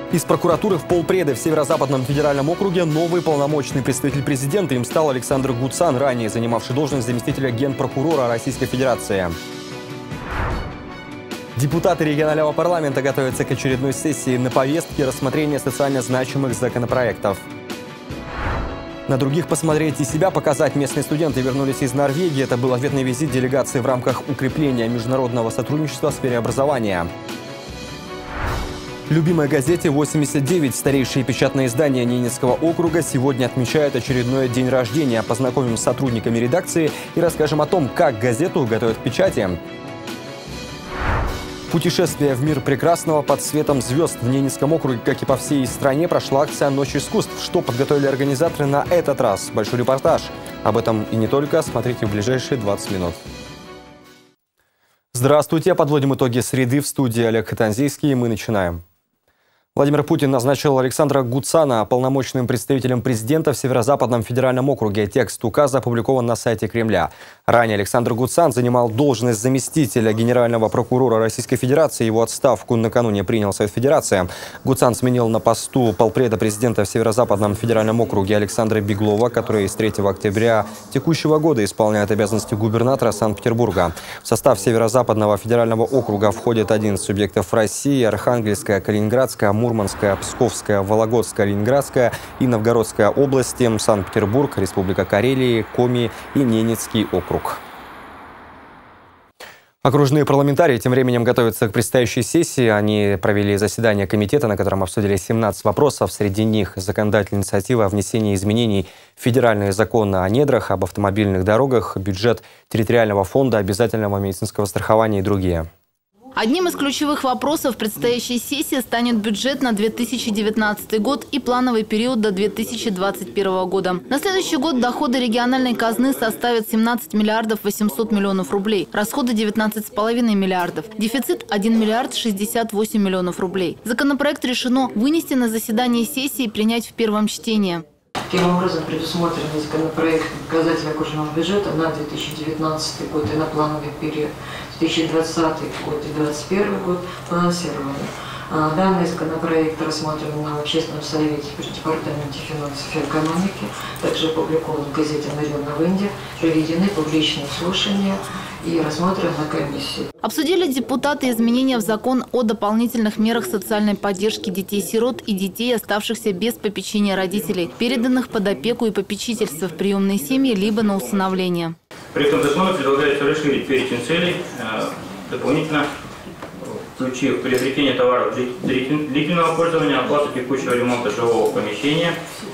Из прокуратуры в полпреды в Северо-Западном федеральном округе новый полномочный представитель президента. Им стал Александр Гуцан, ранее занимавший должность заместителя генпрокурора Российской Федерации. Депутаты регионального парламента готовятся к очередной сессии. На повестке рассмотрение социально значимых законопроектов. На других посмотреть и себя показать местные студенты вернулись из Норвегии. Это был ответный визит делегации в рамках укрепления международного сотрудничества в сфере образования. Любимой газете 89, старейшие печатные издания Ненецкого округа, сегодня отмечают очередной день рождения. Познакомим с сотрудниками редакции и расскажем о том, как газету готовят к печати. Путешествие в мир прекрасного под светом звезд. В Ненецком округе, как и по всей стране, прошла акция «Ночь искусств». Что подготовили организаторы на этот раз? Большой репортаж. Об этом и не только. Смотрите в ближайшие 20 минут. Здравствуйте. Подводим итоги среды. В студии Олег Хатанзийский. Мы начинаем. Владимир Путин назначил Александра Гуцана полномочным представителем президента в Северо-Западном федеральном округе. Текст указа опубликован на сайте Кремля. Ранее Александр Гуцан занимал должность заместителя генерального прокурора Российской Федерации. Его отставку накануне принял Совет Федерации. Гуцан сменил на посту полпреда президента в Северо-Западном федеральном округе Александра Беглова, который с 3 октября текущего года исполняет обязанности губернатора Санкт-Петербурга. В состав Северо-Западного федерального округа входит 11 субъектов России: Архангельская, Калининградская, Мурманская, Псковская, Вологодская, Ленинградская и Новгородская области, Санкт-Петербург, Республика Карелия, Коми и Ненецкий округ. Окружные парламентарии тем временем готовятся к предстоящей сессии. Они провели заседание комитета, на котором обсудили 17 вопросов. Среди них законодательная инициатива о внесении изменений в федеральные законы о недрах, об автомобильных дорогах, бюджет территориального фонда, обязательного медицинского страхования и другие. Одним из ключевых вопросов предстоящей сессии станет бюджет на 2019 год и плановый период до 2021 года. На следующий год доходы региональной казны составят 17 миллиардов 800 миллионов рублей, расходы 19,5 миллиардов, дефицит 1 миллиард 68 миллионов рублей. Законопроект решено вынести на заседание сессии и принять в первом чтении. Таким образом, предусмотренный законопроект показателей окружного бюджета на 2019 год и на плановый период 2020 год и 2021 год балансированы. Данный законопроект рассмотрен на общественном совете при Департаменте финансов и экономики, также опубликован в газете «Нарьяна в Инде», проведены публичные слушания и рассмотрен на комиссии. Обсудили депутаты изменения в закон о дополнительных мерах социальной поддержки детей-сирот и детей, оставшихся без попечения родителей, переданных под опеку и попечительство в приемные семьи либо на усыновление. Проектом закона предлагается расширить перечень целей, дополнительно включив приобретение товаров длительного пользования, оплату текущего ремонта жилого помещения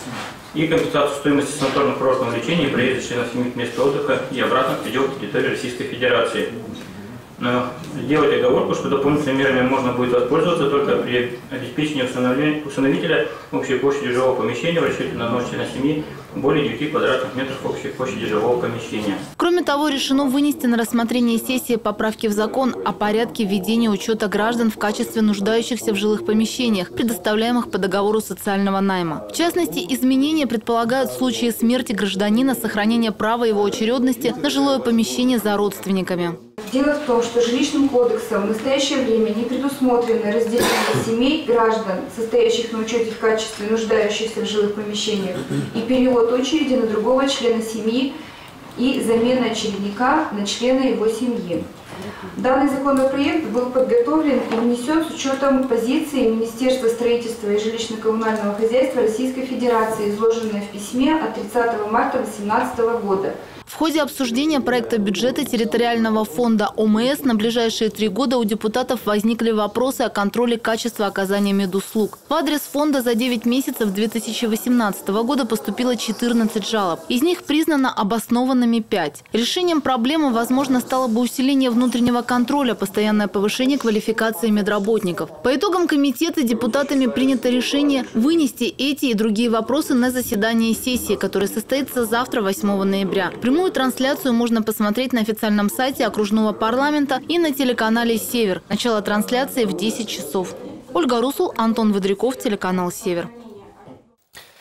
и компенсацию стоимости санаторно-курортного лечения и проезда членов семьи к месту отдыха и обратно в пределах территории Российской Федерации. Но сделать оговорку, что дополнительными мерами можно будет воспользоваться только при обеспечении усыновителя общей площади жилого помещения в расчете на одного члена семьи более 9 квадратных метров общей площади жилого помещения. Кроме того, решено вынести на рассмотрение сессии поправки в закон о порядке введения учета граждан в качестве нуждающихся в жилых помещениях, предоставляемых по договору социального найма. В частности, изменения предполагают в случае смерти гражданина сохранение права его очередности на жилое помещение за родственниками. Дело в том, что жилищным кодексом в настоящее время не предусмотрено разделение семей граждан, состоящих на учете в качестве нуждающихся в жилых помещениях, и перевод очереди на другого члена семьи и замена очередника на члена его семьи. Данный законопроект был подготовлен и внесен с учетом позиции Министерства строительства и жилищно-коммунального хозяйства Российской Федерации, изложенной в письме от 30 марта 2018 года. В ходе обсуждения проекта бюджета территориального фонда ОМС на ближайшие 3 года у депутатов возникли вопросы о контроле качества оказания медуслуг. В адрес фонда за 9 месяцев 2018 года поступило 14 жалоб. Из них признано обоснованными 5. Решением проблемы, возможно, стало бы усиление внутреннего контроля, постоянное повышение квалификации медработников. По итогам комитета депутатами принято решение вынести эти и другие вопросы на заседание сессии, которое состоится завтра, 8 ноября. Прямую трансляцию можно посмотреть на официальном сайте окружного парламента и на телеканале «Север». Начало трансляции в 10 часов. Ольга Русул, Антон Водряков, телеканал «Север».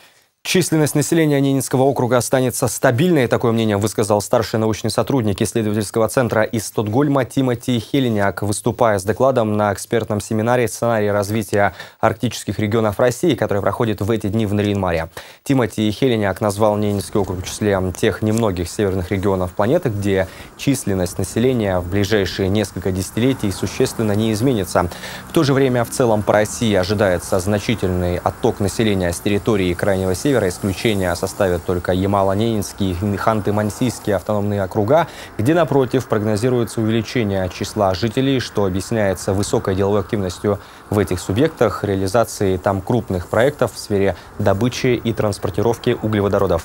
Численность населения Ненецкого округа останется стабильной. Такое мнение высказал старший научный сотрудник исследовательского центра из Стокгольма Тимоти Хеленяк, выступая с докладом на экспертном семинаре «Сценарий развития арктических регионов России», который проходит в эти дни в Нарьян-Маре. Тимоти Хеленяк назвал Ненецкий округ в числе тех немногих северных регионов планеты, где численность населения в ближайшие несколько десятилетий существенно не изменится. В то же время в целом по России ожидается значительный отток населения с территории Крайнего Севера. Исключение составят только Ямало-Ненецкий и Ханты-Мансийские автономные округа, где, напротив, прогнозируется увеличение числа жителей, что объясняется высокой деловой активностью в этих субъектах, реализацией там крупных проектов в сфере добычи и транспортировки углеводородов.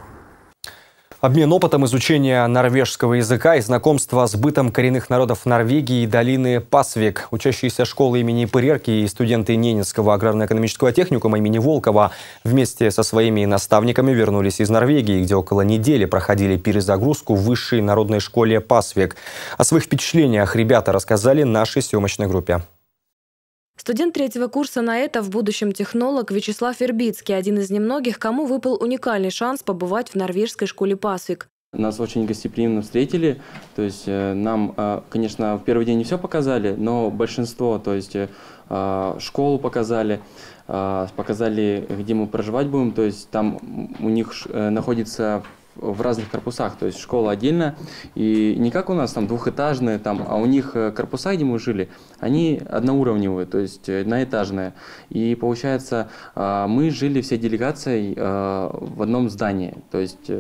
Обмен опытом изучения норвежского языка и знакомства с бытом коренных народов Норвегии и долины Пасвик. Учащиеся школы имени Пырерки и студенты Ненецкого аграрно-экономического техникума имени Волкова вместе со своими наставниками вернулись из Норвегии, где около недели проходили перезагрузку в высшей народной школе Пасвик. О своих впечатлениях ребята рассказали нашей съемочной группе. Студент третьего курса НАЭТа, в будущем технолог Вячеслав Вербицкий – один из немногих, кому выпал уникальный шанс побывать в норвежской школе Пасвик. Нас очень гостеприимно встретили, то есть нам, конечно, в первый день не все показали, но большинство, то есть школу показали, где мы проживать будем, то есть там у них находится в разных корпусах, то есть школа отдельно, и не как у нас там двухэтажные, там, а у них корпуса, где мы жили, они одноуровневые, то есть одноэтажные. И получается, мы жили всей делегацией в одном здании, то есть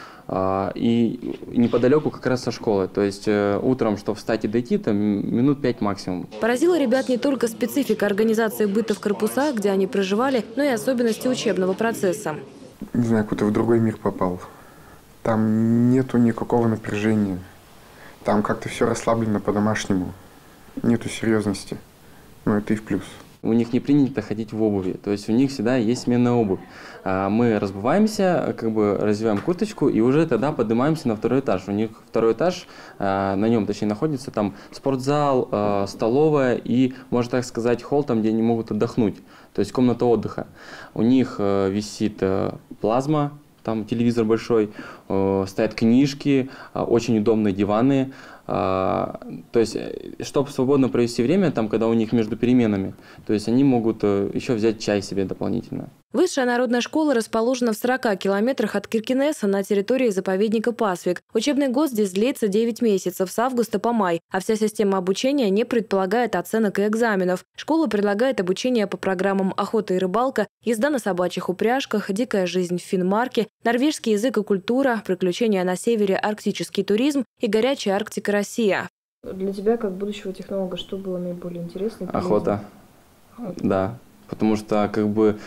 и неподалеку как раз со школы. То есть утром, чтобы встать и дойти, там минут 5 максимум. Поразила ребят не только специфика организации быта в корпусах, где они проживали, но и особенности учебного процесса. Не знаю, куда в другой мир попал. Там нету никакого напряжения. Там как-то все расслаблено по-домашнему. Нету серьезности. Но это и в плюс. У них не принято ходить в обуви. То есть у них всегда есть сменная обувь. Мы разбываемся, как бы развиваем курточку и уже тогда поднимаемся на второй этаж. У них второй этаж, на нем точнее находится там спортзал, столовая и, можно так сказать, холл, там, где они могут отдохнуть. То есть комната отдыха. У них висит плазма. Там телевизор большой, стоят книжки, очень удобные диваны. То есть, чтобы свободно провести время, там, когда у них между переменами, то есть они могут еще взять чай себе дополнительно. Высшая народная школа расположена в 40 километрах от Киркенеса на территории заповедника Пасвик. Учебный год здесь длится 9 месяцев, с августа по май, а вся система обучения не предполагает оценок и экзаменов. Школа предлагает обучение по программам охота и рыбалка, езда на собачьих упряжках, дикая жизнь в Финмарке, норвежский язык и культура, приключения на севере, арктический туризм и горячая Арктика Россия. Для тебя, как будущего технолога, что было наиболее интересно? Охота. Да. Потому что как бы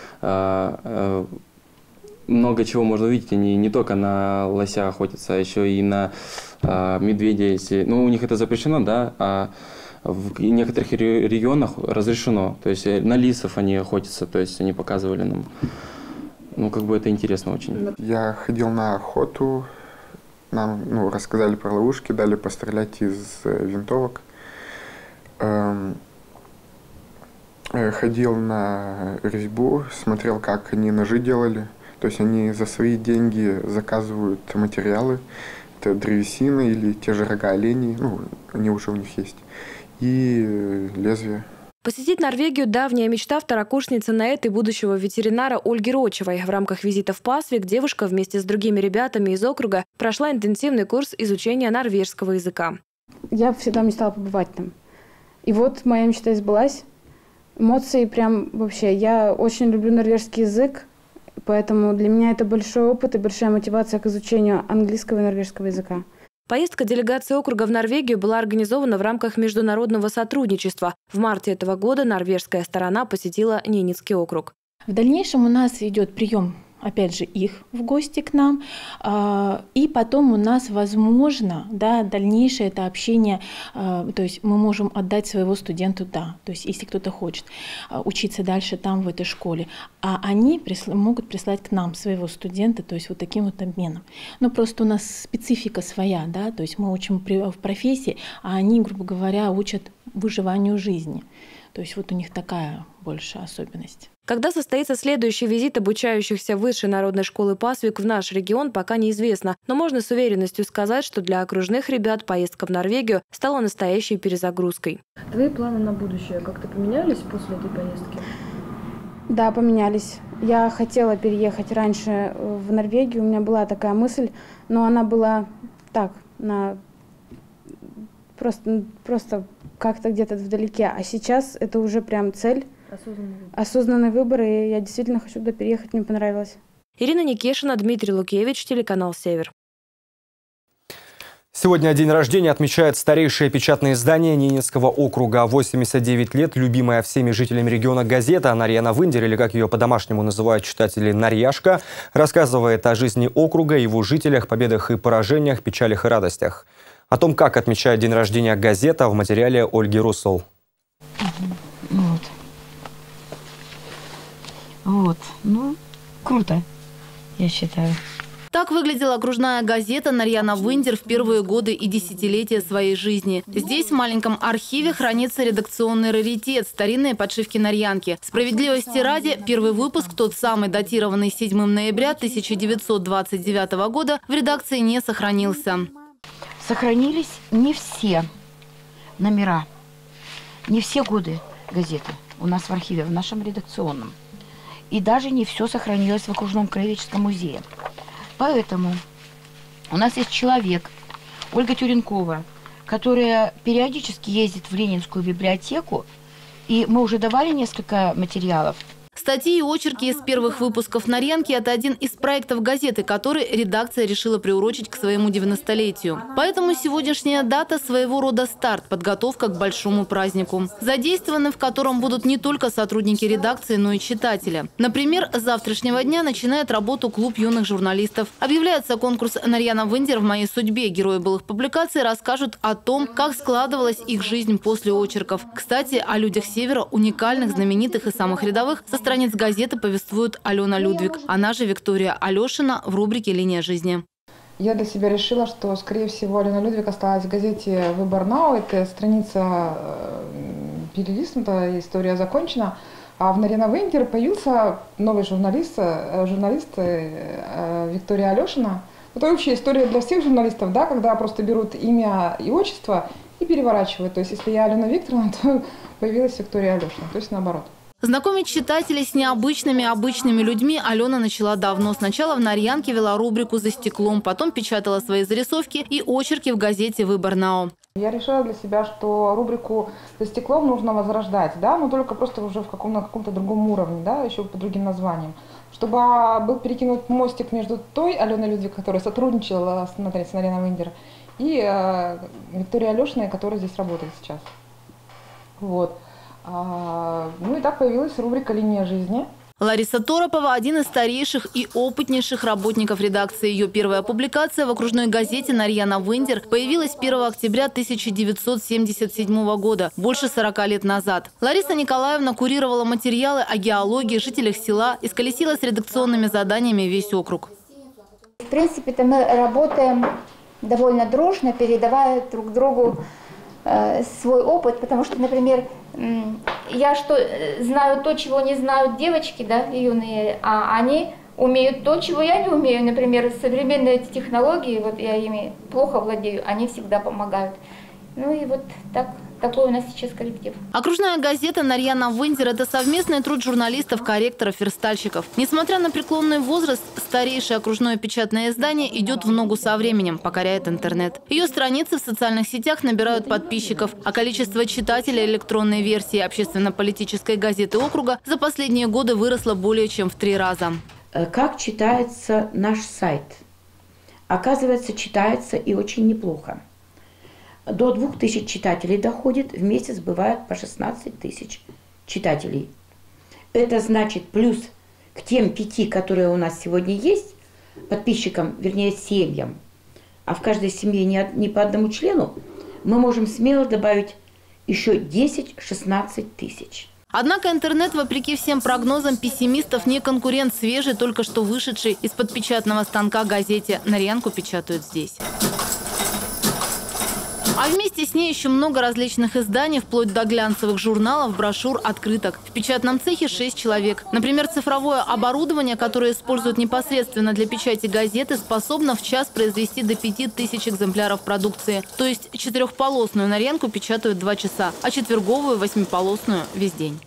много чего можно увидеть. Они не только на лося охотятся, а еще и на медведя. Если, ну, у них это запрещено, да, а в некоторых регионах разрешено. То есть на лисов они охотятся, то есть они показывали нам. Ну, как бы это интересно очень. Я ходил на охоту, нам рассказали про ловушки, дали пострелять из винтовок. Ходил на резьбу, смотрел, как они ножи делали. То есть они за свои деньги заказывают материалы. Это древесина или те же рога оленей, они уже у них есть. И лезвие. Посетить Норвегию – давняя мечта второкурсницы НАЭТ и будущего ветеринара Ольги Рочевой. В рамках визита в Пасвик девушка вместе с другими ребятами из округа прошла интенсивный курс изучения норвежского языка. Я всегда мечтала побывать там. И вот моя мечта сбылась. Эмоции прям вообще. Я очень люблю норвежский язык, поэтому для меня это большой опыт и большая мотивация к изучению английского и норвежского языка. Поездка делегации округа в Норвегию была организована в рамках международного сотрудничества. В марте этого года норвежская сторона посетила Ненецкий округ. В дальнейшем у нас идет прием, опять же, их в гости к нам. И потом у нас возможно, да, дальнейшее это общение, то есть мы можем отдать своего студента туда, то есть если кто-то хочет учиться дальше там, в этой школе, а они могут прислать к нам своего студента, то есть вот таким вот обменом. Но просто у нас специфика своя, да, то есть мы учим в профессии, а они, грубо говоря, учат выживанию жизни. То есть вот у них такая большая особенность. Когда состоится следующий визит обучающихся в Высшей народной школы Пасвик в наш регион, пока неизвестно. Но можно с уверенностью сказать, что для окружных ребят поездка в Норвегию стала настоящей перезагрузкой. Твои планы на будущее как-то поменялись после этой поездки? Да, поменялись. Я хотела переехать раньше в Норвегию, у меня была такая мысль, но она была так, просто как-то где-то вдалеке. А сейчас это уже прям цель. Осознанный выбор, и я действительно хочу туда переехать, мне понравилось. Ирина Никешина, Дмитрий Лукевич, телеканал «Север». Сегодня день рождения отмечает старейшее печатное издание Ненецкого округа. 89 лет, любимая всеми жителями региона газета «Нарьяна Виндер», или как ее по-домашнему называют читатели «Нарьяшка», рассказывает о жизни округа, его жителях, победах и поражениях, печалях и радостях. О том, как отмечает день рождения газета, в материале Ольги Руссел. Вот, ну, круто, я считаю. Так выглядела окружная газета «Нарьяна Виндер» в первые годы и десятилетия своей жизни. Здесь в маленьком архиве хранится редакционный раритет – старинные подшивки «Нарьянки». Справедливости ради, первый выпуск, тот самый, датированный 7 ноября 1929 года, в редакции не сохранился. Сохранились не все номера, не все годы газеты у нас в архиве, в нашем редакционном. И даже не все сохранилось в окружном краеведческом музее. Поэтому у нас есть человек, Ольга Тюренкова, которая периодически ездит в Ленинскую библиотеку, и мы уже давали несколько материалов. Статьи и очерки из первых выпусков «Нарьянки» – это один из проектов газеты, который редакция решила приурочить к своему 90-летию. Поэтому сегодняшняя дата – своего рода старт, подготовка к большому празднику, задействованы в котором будут не только сотрудники редакции, но и читатели. Например, с завтрашнего дня начинает работу клуб юных журналистов. Объявляется конкурс «Нарьяна Виндер. В моей судьбе». Герои былых публикаций расскажут о том, как складывалась их жизнь после очерков. Кстати, о людях Севера, уникальных, знаменитых и самых рядовых, со страниц газеты повествует Алена Людвиг. Она же Виктория Алешина в рубрике «Линия жизни». Я для себя решила, что, скорее всего, Алена Людвиг осталась в газете «Выбор Нау». Это страница перелистнута, история закончена. А в «Нарьяна Виндер» появился новый журналист Виктория Алешина. Это общая история для всех журналистов, да, когда просто берут имя и отчество и переворачивают. То есть, если я Алена Викторовна, то появилась Виктория Алешина, то есть наоборот. Знакомить читателей с обычными людьми Алена начала давно. Сначала в «Нарьянке» вела рубрику «За стеклом», потом печатала свои зарисовки и очерки в газете «Выбор Нау». Я решила для себя, что рубрику «За стеклом» нужно возрождать, да, но только просто уже на каком-то другом уровне, да, еще по другим названиям. Чтобы был перекинут мостик между той Аленой Людвиг, которая сотрудничала с «Нарьяна Виндер», и Викторией Алешиной, которая здесь работает сейчас. Вот. Ну и так появилась рубрика «Линия жизни». Лариса Торопова – один из старейших и опытнейших работников редакции. Ее первая публикация в окружной газете «Нарьяна Виндер» появилась 1 октября 1977 года, больше 40 лет назад. Лариса Николаевна курировала материалы о геологии, жителях села, исколесила с редакционными заданиями весь округ. В принципе-то мы работаем довольно дружно, передавая друг другу свой опыт, потому что, например, я знаю то, чего не знают девочки, да, юные, а они умеют то, чего я не умею. Например, современные эти технологии, вот я ими плохо владею, они всегда помогают. Ну и вот такой у нас сейчас коллектив. Окружная газета «Нарьяна Виндер» – это совместный труд журналистов, корректоров, верстальщиков. Несмотря на преклонный возраст, старейшее окружное печатное издание идет в ногу со временем, покоряет интернет. Ее страницы в социальных сетях набирают подписчиков, а количество читателей электронной версии общественно-политической газеты округа за последние годы выросло более чем в 3 раза. Как читается наш сайт? Оказывается, читается и очень неплохо. До 2000 читателей доходит, в месяц бывает по 16 тысяч читателей. Это значит плюс к тем 5, которые у нас сегодня есть, подписчикам, вернее семьям, а в каждой семье не по одному члену, мы можем смело добавить еще 10-16 тысяч. Однако интернет, вопреки всем прогнозам пессимистов, не конкурент свежей, только что вышедшей из-под печатного станка газете. «Нарьянку» печатают здесь. А вместе с ней еще много различных изданий, вплоть до глянцевых журналов, брошюр, открыток. В печатном цехе 6 человек. Например, цифровое оборудование, которое используют непосредственно для печати газеты, способно в час произвести до 5000 экземпляров продукции. То есть 4-полосную наренку печатают 2 часа, а четверговую 8-полосную весь день.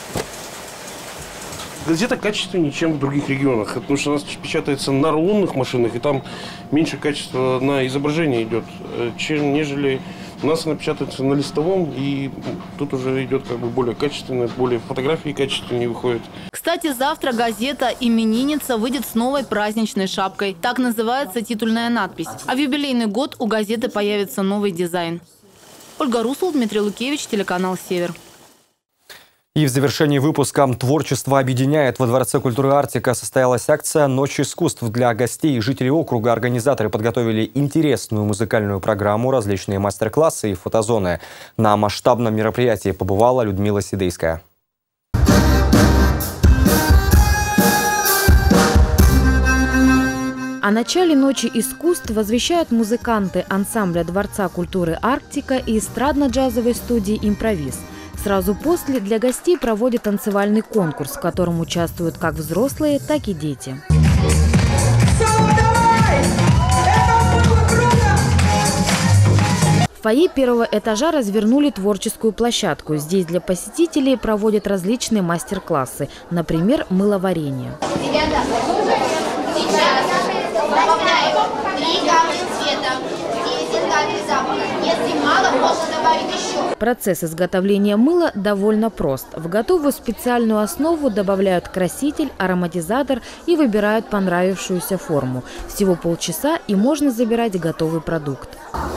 Газета качественнее, чем в других регионах, потому что у нас печатается на рулонных машинах, и там меньше качества на изображение идет, нежели у нас она печатается на листовом, и тут уже идет как бы более качественно, более фотографии качественнее выходят. Кстати, завтра газета «Именинница» выйдет с новой праздничной шапкой. Так называется титульная надпись. А в юбилейный год у газеты появится новый дизайн. Ольга Русул, Дмитрий Лукевич, телеканал «Север». И в завершении выпуска «Творчество объединяет». Во Дворце культуры «Арктика» состоялась акция «Ночь искусств». Для гостей и жителей округа организаторы подготовили интересную музыкальную программу, различные мастер-классы и фотозоны. На масштабном мероприятии побывала Людмила Сидейская. О начале «Ночи искусств» возвещают музыканты ансамбля Дворца культуры «Арктика» и эстрадно-джазовой студии «Импровиз». Сразу после для гостей проводят танцевальный конкурс, в котором участвуют как взрослые, так и дети. В фойе первого этажа развернули творческую площадку. Здесь для посетителей проводят различные мастер-классы, например, мыловарение. Ребята, сейчас добавляем 3 капли цвета и 1 капель запаха. Если мало, можно добавить еще. Процесс изготовления мыла довольно прост. В готовую специальную основу добавляют краситель, ароматизатор и выбирают понравившуюся форму. Всего полчаса и можно забирать готовый продукт.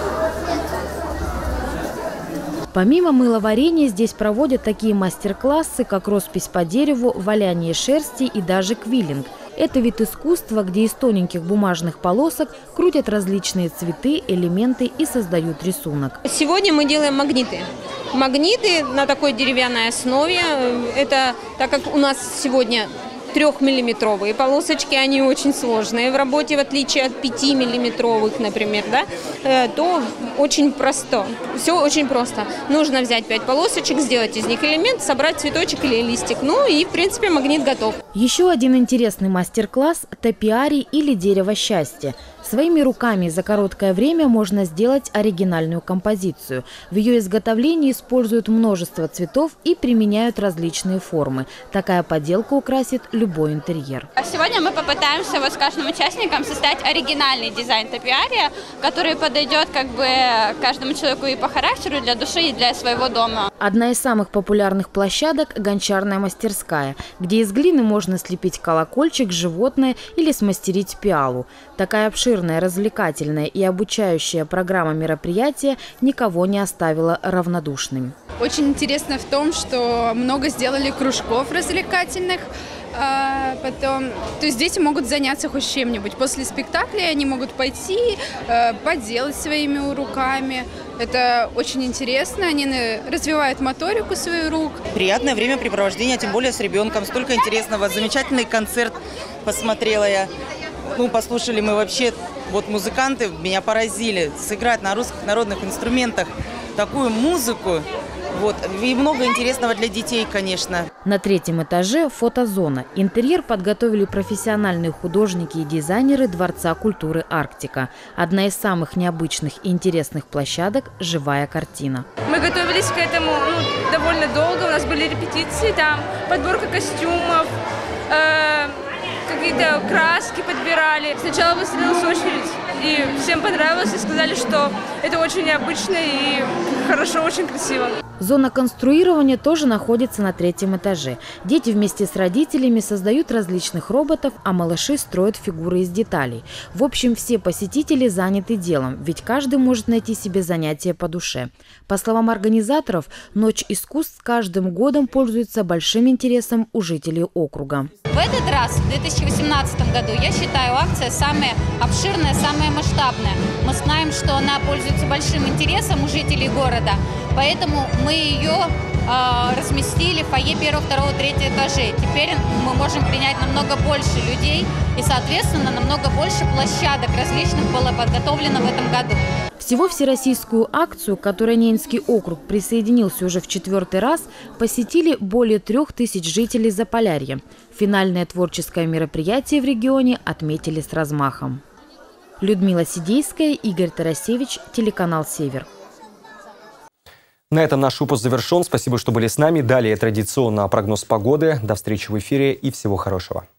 Помимо мыловарения здесь проводят такие мастер-классы, как роспись по дереву, валяние шерсти и даже квиллинг. Это вид искусства, где из тоненьких бумажных полосок крутят различные цветы, элементы и создают рисунок. Сегодня мы делаем магниты. Магниты на такой деревянной основе. Это, так как у нас сегодня 3-миллиметровые полосочки, они очень сложные в работе, в отличие от 5-миллиметровых, например, да, то очень просто. Все очень просто. Нужно взять 5 полосочек, сделать из них элемент, собрать цветочек или листик. Ну и, в принципе, магнит готов. Еще один интересный мастер-класс – топиарий или дерево счастья. Своими руками за короткое время можно сделать оригинальную композицию. В ее изготовлении используют множество цветов и применяют различные формы. Такая поделка украсит любой интерьер. Сегодня мы попытаемся с каждым участником создать оригинальный дизайн топиария, который подойдет как бы каждому человеку и по характеру, для души, и для своего дома. Одна из самых популярных площадок – гончарная мастерская, где из глины можно слепить колокольчик, животное или смастерить пиалу. Такая обширная, развлекательная и обучающая программа мероприятия никого не оставила равнодушными. Очень интересно в том, что много сделали кружков развлекательных. Потом, то есть дети могут заняться хоть чем-нибудь. После спектакля они могут пойти, поделать своими руками. Это очень интересно, они развивают моторику своих рук. Приятное времяпрепровождение, тем более с ребенком. Столько интересного. Замечательный концерт посмотрела я. Ну, послушали мы вообще, вот музыканты меня поразили. Сыграть на русских народных инструментах такую музыку. Вот. И много интересного для детей, конечно. На 3-м этаже фотозона. Интерьер подготовили профессиональные художники и дизайнеры Дворца культуры «Арктика». Одна из самых необычных и интересных площадок – живая картина. Мы готовились к этому довольно долго. У нас были репетиции, там подборка костюмов, какие-то краски подбирали. Сначала выстроилась очередь, и всем понравилось, и сказали, что это очень необычно и хорошо, очень красиво. Зона конструирования тоже находится на 3-м этаже. Дети вместе с родителями создают различных роботов, а малыши строят фигуры из деталей. В общем, все посетители заняты делом, ведь каждый может найти себе занятие по душе. По словам организаторов, Ночь искусств с каждым годом пользуется большим интересом у жителей округа. В этот раз, в 2018 году, я считаю, акция самая обширная, самая масштабная. Мы знаем, что она пользуется большим интересом у жителей города, поэтому мы ее разместили в фойе 1, 2, 3 этажей. Теперь мы можем принять намного больше людей и, соответственно, намного больше площадок различных было подготовлено в этом году. Всего всероссийскую акцию, к которой Ненецкий округ присоединился уже в 4-й раз, посетили более 3000 жителей Заполярья. Финальное творческое мероприятие в регионе отметили с размахом. Людмила Сидейская, Игорь Тарасевич, телеканал «Север». На этом наш выпуск завершен. Спасибо, что были с нами. Далее традиционно прогноз погоды. До встречи в эфире и всего хорошего.